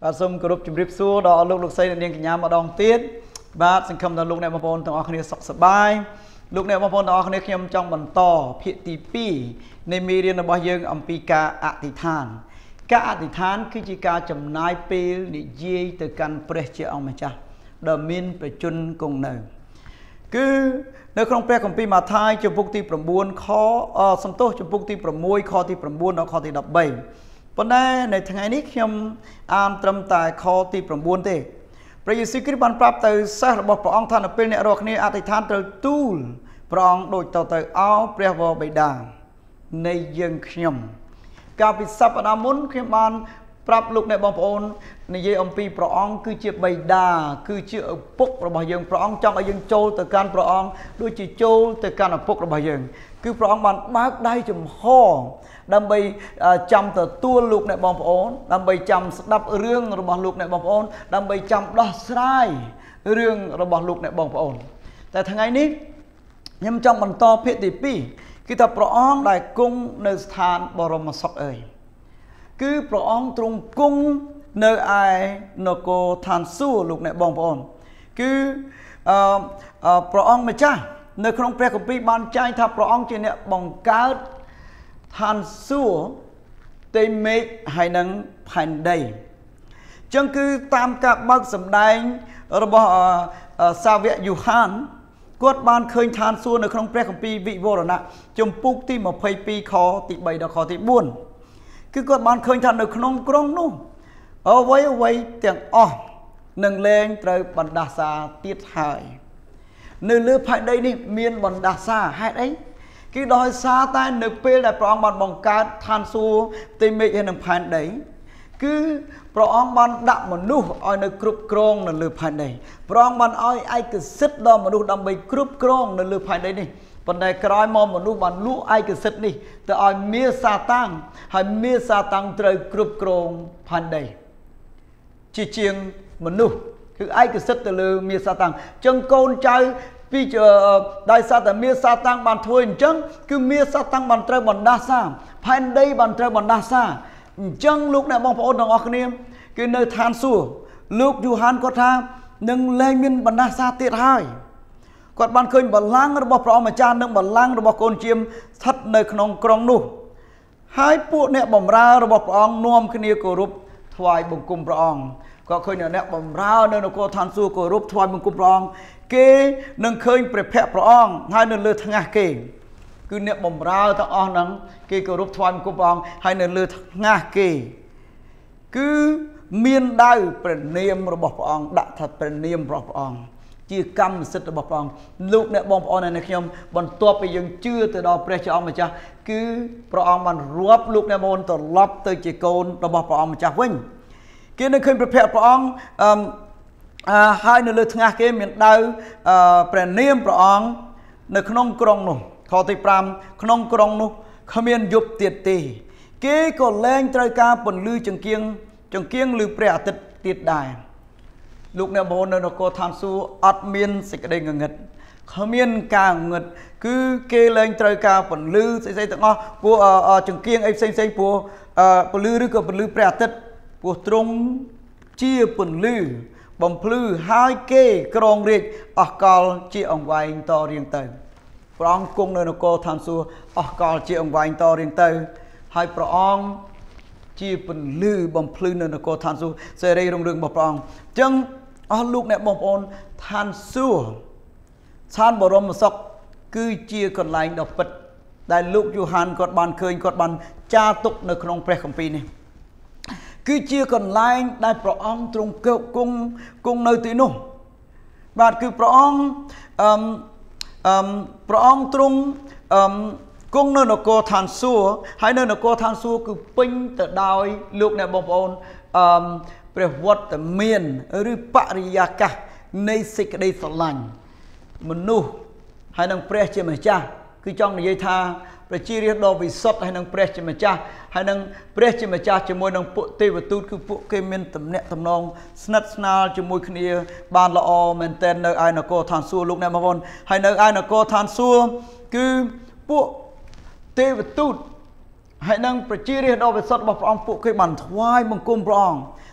សូមគោរពជម្រាបសួរដល់លោកស្រីនាងកញ្ញាម្ដងទៀតបាទសង្ឃឹមថាលោកអ្នកបងប្អូនទាំងអស់គ្នាសុខសប្បាយលោកអ្នកបងប្អូនទាំងអស់គ្នាខ្ញុំចង់បន្តភាគទី2នៃមេរៀនរបស់យើងអំពីការអធិដ្ឋានការអធិដ្ឋានគឺជាការចំណាយពេលនិយាយទៅកាន់ព្រះជាអង្គម្ចាស់ដ៏មានប្រជញ្ញគង់នៅគឺនៅក្នុងព្រះគម្ពីរម៉ាថាយជំពូកទី9ខសំទោសជំពូកទី6ខទី9ដល់ខទី13ប៉ុន្តែនៅថ្ងៃនេះខ្ញុំអានត្រឹមតែខទី9ទេព្រះយេស៊ូវគ្រីស្ទបានប្រាប់ទៅសិស្សរបស់ព្រះអង្គថានៅពេលអ្នករាល់គ្នាអធិដ្ឋានត្រូវទូលព្រះអង្គដូចទៅអោព្រះវរបិតានៃយើងខ្ញុំកាលពីសប្តាហ៍មុនខ្ញុំបានប្រាប់លោកអ្នកបងប្អូននិយាយអំពីព្រះអង្គគឺជាបិតាគឺជាឪពុករបស់យើងព្រះអង្គចង់ឲ្យយើងចូលទៅកាន់ព្រះអង្គដូចជាចូលទៅកាន់ឪពុករបស់យើងគឺព្រះអង្គបានបើកដៃចំហដើម្បីចាំទទួលលោកអ្នកបងប្អូនដើម្បីចាំស្ដាប់រឿងរបស់លោកអ្នកបងប្អូនដើម្បីចាំដោះស្រាយរឿងរបស់លោកអ្នកបងប្អូនតែថ្ងៃនេះខ្ញុំចង់បន្តភាគទី2គឺថាព្រះអង្គដែលគង់នៅស្ថានបរមសុខអើយគឺព្រះអង្គទ្រង់គង់នៅឯនគរឋានសួគ៌លោកអ្នកបងប្អូនគឺព្រះអង្គម្ចាស់នៅក្នុងព្រះគម្ពីរបានចែងថាព្រះអង្គជាអ្នកបង្កើតឋានសួគ៌ផ្ទៃមេឃហើយនិងផែនដីអញ្ចឹងគឺតាមការបើកសម្ដែងរបស់សាវកយូហានគាត់បានឃើញឋានសួគ៌នៅក្នុងព្រះគម្ពីរវិវរណៈជំពូកទី22ខទី3ដល់ខទី4គឺគាត់បានឃើញថានៅក្នុងក្រុងនោះអ្វីទាំងអស់នឹងលែងត្រូវបណ្ដាសាទៀតហើយនៅលើផែនដីនេះមានបណ្ដាសាហេតុអីគឺដោយសារតែនៅពេលដែលព្រះអង្គបានបង្កើតឋានសួគ៌ផ្ទៃមេឃហើយនិងផែនដីគឺព្រះអង្គបានដាក់មនុស្សឲ្យនៅគ្រប់គ្រងនៅលើផែនដីព្រះអង្គបានឲ្យឯកសិទ្ធិដល់មនុស្សដើម្បីគ្រប់គ្រងនៅលើផែនដីនេះប៉ុន្តែក្រោយមកមនុស្សបានលួចឯកសិទ្ធិនេះទៅឲ្យមាសាតាំងហើយមាសាតាំងត្រូវគ្រប់គ្រងផែនដីជាជាងមនុស្សគឺឯកសិទ្ធិទៅលើមាសាតាំងចឹងកូនចៅពីដោយសារតែមាសាតាំងបានធ្វើអញ្ចឹងគឺមាសាតាំងបានត្រូវបណ្ដាសាផែនដីបានត្រូវបណ្ដាសាអញ្ចឹងលោកអ្នកបងប្អូនទាំងអស់គ្នាគឺនៅឋានសួគ៌លោកយូហានគាត់ថានឹងលែងមានបណ្ដាសាទៀតហើយគាត់បានឃើញបល្ល័ង្ករបស់ព្រះអង្គម្ចាស់និងបល្ល័ង្ករបស់កូនជាមស្ថិតនៅក្នុងក្រុងនោះហើយពួកអ្នកបម្រើរបស់ព្រះអង្គនាំគ្នាគោរពថ្វាយបង្គំព្រះអង្គក៏ឃើញអ្នកបម្រើនៅនគរឋានសួគ៌គោរពថ្វាយបង្គំព្រះអង្គគេនឹងឃើញព្រះភ័ក្ត្រព្រះអង្គហើយនៅលើថ្ងាសគេគឺអ្នកបម្រើទាំងអស់ហ្នឹងគេគោរពថ្វាយបង្គំព្រះអង្គហើយនៅលើថ្ងាសគេគឺមានដៅព្រះនាមរបស់ព្រះអង្គដាក់ថាព្រះនាមរបស់ព្រះអង្គជាកម្មសិទ្ធិរបស់ព្រះអង្គលោកអ្នកបងប្អូននៅខ្ញុំបន្ទាប់ពីយើងជឿទៅដល់ព្រះជាអង្គម្ចាស់គឺព្រះអង្គបានរាប់លោកអ្នកបងប្អូនត្រឡប់ទៅជាកូនរបស់ព្រះអង្គម្ចាស់វិញគេនឹងឃើញព្រះភ័ក្ត្រព្រះអង្គហើយនៅលើថ្ងាសគេមានដៅព្រះនាមព្រះអង្គនៅក្នុងក្រុងនោះខទី5ក្នុងក្រុងនោះគ្មានយប់ទៀតទេគេក៏លែងត្រូវការពន្លឺចង្គៀងឬព្រះអាទិត្យទៀតដែរលោកអ្នកបងប្អូននៅនគរឋានសួគ៌អត់មានសេចក្តីងងឹតគ្មានការងឹតគឺគេលែងត្រូវការពន្លឺស្អីៗទាំងអស់ពួកចង្គៀងអីផ្សេងព្រោះពន្លឺឬក៏ពន្លឺព្រះអាទិត្យព្រោះទ្រង់ជាពន្លឺបំភ្លឺហើយគេក្រងរាជអស់កលជាអង្វែងតរៀងទៅព្រះអង្គគង់នៅនគរឋានសួគ៌អស់កលជាអង្វែងតរៀងទៅហើយព្រះអង្គជាពន្លឺបំភ្លឺនៅនគរឋានសួគ៌សេរីរុងរឿងរបស់ព្រះអង្គអញ្ចឹងអស់លោកអ្នកបងប្អូនឋានសួគ៌ឋានបរមសុខគឺជាកន្លែងដ៏ពិតដែលលោកយូហានគាត់បានឃើញគាត់បានចារទុកនៅក្នុងព្រះគម្ពីរនេះគឺជាកន្លែងដែលព្រះអង្គទ្រង់គង់នៅទីនោះបាទគឺព្រះអង្គទ្រង់គង់នៅនគរឋានសួគ៌ហើយនៅនគរឋានសួគ៌គឺពេញទៅដោយលោកអ្នកបងប្អូនព្រះវត្តមានឬបរិយាកាសនៃសេចក្តីស្រឡាញ់មនុស្សហើយនឹងព្រះជាម្ចាស់គឺចង់និយាយថាប្រជារាស្ត្រដ៏វិសុទ្ធហើយនឹងព្រះជាម្ចាស់ហើយនឹងព្រះជាម្ចាស់ជាមួយនឹងពួកទេវទូតគឺពួកគេមានទំនាក់ទំនងស្និទ្ធស្នាលជាមួយគ្នាបានល្អមែនទែននៅឯនគរឋានសួគ៌លោកអ្នកបងប្អូនហើយនៅឯនគរឋានសួគ៌គឺពួកទេវទូតហើយនឹងប្រជារាស្ត្រដ៏វិសុទ្ធរបស់ព្រះអង្គពួកគេបានថ្វាយបង្គំព្រះអង្គ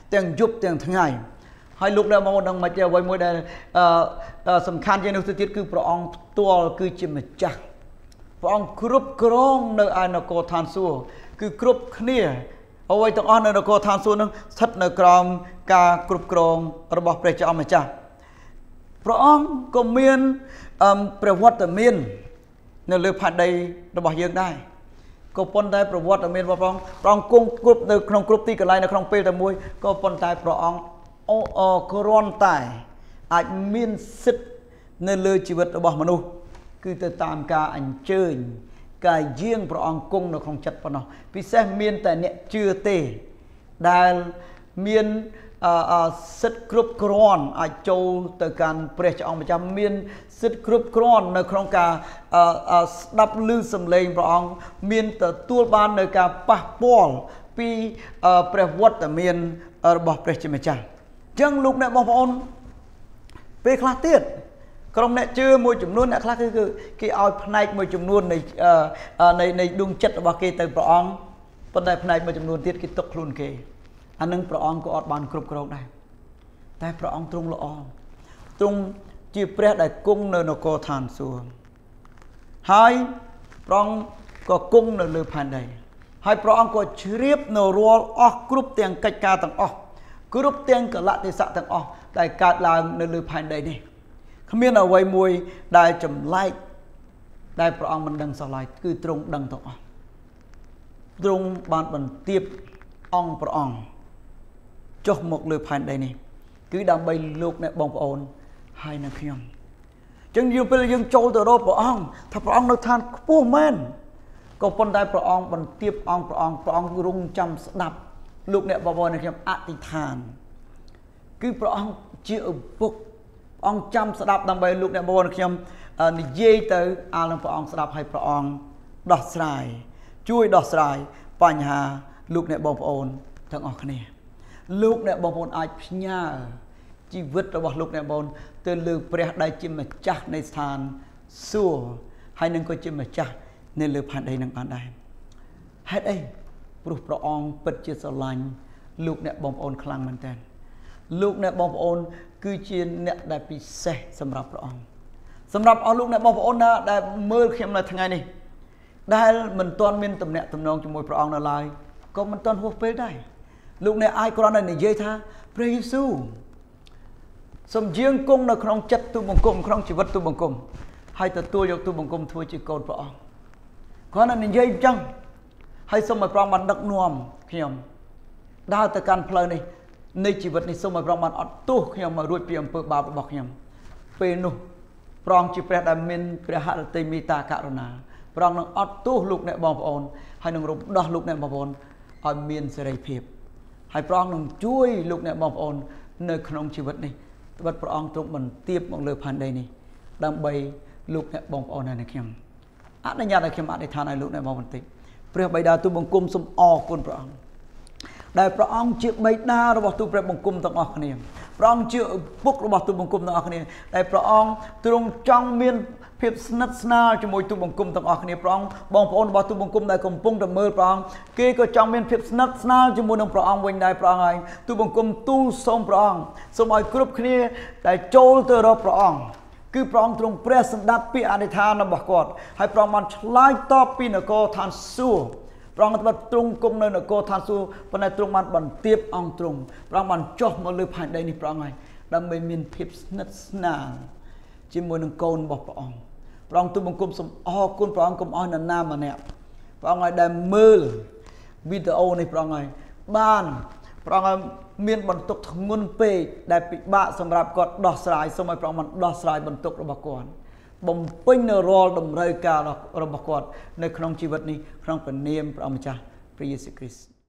ទាំងយប់ទាំងថ្ងៃហើយលោកអ្នកបងប្អូនដឹងមិនទេអ្វីមួយដែលសំខាន់ជាងនោះទៅទៀតគឺព្រះអង្គផ្ទាល់គឺជាម្ចាស់ព្រះអង្គគ្រប់គ្រងនៅឯនគរឋានសួគ៌គឺគ្រប់គ្នាអ្វីទាំងអស់នៅនគរឋានសួគ៌នឹងស្ថិតនៅក្រោមការគ្រប់គ្រងរបស់ព្រះជាម្ចាស់ព្រះអង្គក៏មានព្រះវត្តមាននៅលើផែនដីរបស់យើងដែរក៏ប៉ុន្តែប្រវត្តិមានរបស់ព្រះអង្គគង់គ្រប់នៅក្នុងគ្រប់ទីកន្លែងនៅក្នុងពេលតែមួយក៏ប៉ុន្តែព្រះអង្គគ្រាន់តែអាចមានសិទ្ធិនៅលើជីវិតរបស់មនុស្សគឺទៅតាមការអញ្ជើញការយាងព្រះអង្គគង់នៅក្នុងចិត្តប៉ុណ្ណោះពិសេសមានតែអ្នកជឿទេដែលមានសិទ្ធិគ្រប់គ្រាន់អាចចូលទៅកាន់ព្រះជាអង្គម្ចាស់មានសិទ្ធិគ្រប់គ្រាន់នៅក្នុងការស្ដាប់ឮសំឡេងព្រះអង្គមានទទួលបាននៅការប៉ះពាល់ពីព្រះវត្តមានរបស់ព្រះជាម្ចាស់អញ្ចឹងលោកអ្នកបងប្អូនពេលខ្លះទៀតក្រុមអ្នកជឿមួយចំនួនអ្នកខ្លះគឺគេឲ្យផ្នែកមួយចំនួននៃដួងចិត្តរបស់គេទៅព្រះអង្គប៉ុន្តែផ្នែកមួយចំនួនទៀតគេទុកខ្លួនគេអានឹងព្រះអង្គក៏អត់បានគ្រប់គ្រងដែរតែព្រះអង្គទ្រង់ល្អទ្រង់ជាព្រះដែលគង់នៅនគរឋានសួគ៌ហើយព្រះអង្គក៏គង់នៅលើផែនដីហើយព្រះអង្គក៏ជ្រាបនៅរាល់អស់គ្រប់ទាំងកិច្ចការទាំងអស់គ្រប់ទាំងកលៈទេសៈទាំងអស់ដែលកើតឡើងនៅលើផែនដីនេះគ្មានអ្វីមួយដែលចម្លែកដែលព្រះអង្គមិនដឹងសោះឡើយគឺទ្រង់ដឹងទាំងអស់ទ្រង់បានបន្ទាបអង្គព្រះអង្គចុះមកលើផែនដីនេះគឺដើម្បីលោកអ្នកបងប្អូនហើយនឹងខ្ញុំអញ្ចឹងយើងពេលយើងចូលទៅរកព្រះអង្គថាព្រះអង្គនៅឋានខ្ពស់មែនក៏ប៉ុន្តែព្រះអង្គបន្ទាបអង្គព្រះអង្គរងចាំស្ដាប់លោកអ្នកបងប្អូននិងខ្ញុំអធិដ្ឋានគឺព្រះអង្គជាឪពុកព្រះអង្គចាំស្ដាប់ដើម្បីលោកអ្នកបងប្អូនខ្ញុំនិយាយទៅអាលនឹងព្រះអង្គស្ដាប់ឲ្យព្រះអង្គដោះស្រាយជួយដោះស្រាយបញ្ហាលោកអ្នកបងប្អូនទាំងអស់គ្នាលោកអ្នកបងប្អូនអាចផ្ញើជីវិតរបស់លោកអ្នកបងប្អូនទៅលើព្រះដែលជាម្ចាស់នៃស្ថានសួគ៌ហើយនឹងក៏ជាម្ចាស់នៅលើផែនដីនឹងបានដែរហេតុអីព្រោះព្រះអង្គពិតជាស្រឡាញ់លោកអ្នកបងប្អូនខ្លាំងមែនទែនលោកអ្នកបងប្អូនគឺជាអ្នកដែលពិសេសសម្រាប់ព្រះអង្គសម្រាប់អស់លោកអ្នកបងប្អូនណាដែលមើលខ្ញុំនៅថ្ងៃនេះដែលមិនទាន់មានទំនាក់ទំនងជាមួយព្រះអង្គនៅឡើយក៏មិនទាន់ហួសពេលដែរលោកអ្នកអាចគ្រាន់តែនិយាយថាព្រះយេស៊ូវសូមយាងគង់នៅក្នុងចិត្តទូបង្គំក្នុងជីវិតទូបង្គំហើយទទួលយកទូបង្គំធ្វើជាកូនព្រះអង្គគ្រាន់តែនិយាយអញ្ចឹងហើយសូមឲ្យព្រះអង្គបានដឹកនាំខ្ញុំដើរទៅកាន់ផ្លូវនេះនៃជីវិតនេះសូមឲ្យព្រះអង្គបានអត់ទោសខ្ញុំឲ្យរួចពីអំពើបាបរបស់ខ្ញុំពេលនោះព្រះអង្គជាព្រះដែលមានព្រះហឫទ័យមេត្តាករុណាព្រះអង្គនឹងអត់ទោសលោកអ្នកបងប្អូនហើយនឹងរំដោះលោកអ្នកបងប្អូនឲ្យមានសេរីភាពហើយព្រះអង្គនឹងជួយលោកអ្នកបងប្អូននៅក្នុងជីវិតនេះត្បិតព្រះអង្គទ្រង់បន្ទាបមកលើផែនដីនេះដើម្បីលោកអ្នកបងប្អូនហើយនឹងខ្ញុំអនុញ្ញាតឲ្យខ្ញុំអធិដ្ឋានឲ្យលោកអ្នកបងប្អូនបន្តិចព្រះបិតាទូលបង្គំសូមអរគុណព្រះអង្គដែលព្រះអង្គជាបិតារបស់ទូព្រះបង្គំទាំងអស់គ្នាព្រះអង្គជាឪពុករបស់ទូបង្គំទាំងអស់គ្នាដែលព្រះអង្គទ្រង់ចង់មានភាពស្និទ្ធស្នាលជាមួយទូបង្គំទាំងអស់គ្នាព្រះអង្គបងប្អូនរបស់ទូបង្គំដែលកំពុងតែមើលព្រះអង្គគេក៏ចង់មានភាពស្និទ្ធស្នាលជាមួយនឹងព្រះអង្គវិញដែរព្រះអង្គហើយទូបង្គំទូលសូមព្រះអង្គសូមឲ្យគ្រប់គ្នាដែលចូលទៅរកព្រះអង្គគឺព្រះអង្គទ្រង់ព្រះសម្ដេចពីអធិដ្ឋានរបស់គាត់ហើយព្រះអង្គបានឆ្លើយតបពីនគរឋានសួគ៌ព្រះអង្គបានទ្រង់គង់នៅនគរឋានសួគ៌ប៉ុន្តែទ្រង់បានបន្ទាបអង្គទ្រង់ព្រះអង្គបានចុះមកលើផែនដីនេះព្រះអង្គហើយដើម្បីមានភាពស្និទ្ធស្នាលជាមួយនឹងកូនរបស់ព្រះអង្គព្រះអង្គទូលបង្គំសូមអរគុណព្រះអង្គកុំអោយនរណាម្នាក់ព្រះអង្គឲ្យដែលមើលវីដេអូនេះព្រះអង្គឲ្យបានព្រះអង្គឲ្យមានបន្ទុកធ្ងន់ពេកដែលពិបាកសម្រាប់គាត់ដោះស្រាយសូមឲ្យព្រះអង្គបានដោះស្រាយបន្ទុករបស់គាត់បំពេញនៅរាល់តម្រូវការរបស់គាត់នៅក្នុងជីវិតនេះក្នុងព្រះនាមព្រះអង្គម្ចាស់ព្រះយេស៊ូវគ្រីស្ទ